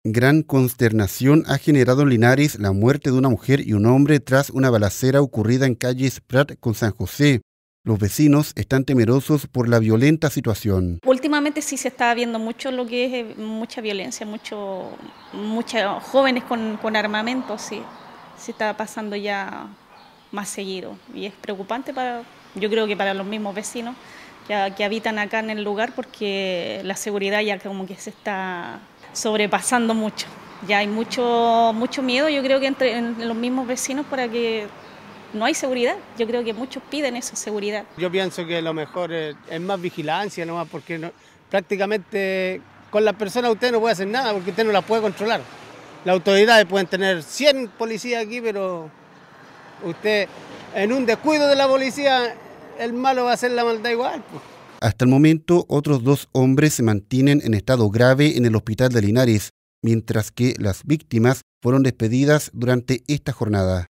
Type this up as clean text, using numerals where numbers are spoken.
Gran consternación ha generado en Linares la muerte de una mujer y un hombre tras una balacera ocurrida en calles Prat con San José. Los vecinos están temerosos por la violenta situación. Últimamente sí se está viendo mucho lo que es mucha violencia, muchos jóvenes con armamento, sí, se está pasando ya más seguido y es preocupante yo creo que para los mismos vecinos que habitan acá en el lugar, porque la seguridad ya como que se está sobrepasando mucho. Ya hay mucho miedo, yo creo que en los mismos vecinos, para que no hay seguridad. Yo creo que muchos piden eso, seguridad. Yo pienso que lo mejor es más vigilancia nomás, porque prácticamente con las personas usted no puede hacer nada, porque usted no las puede controlar. Las autoridades pueden tener 100 policías aquí, pero usted en un descuido de la policía, el malo va a hacer la maldad igual. Hasta el momento, otros 2 hombres se mantienen en estado grave en el hospital de Linares, mientras que las víctimas fueron despedidas durante esta jornada.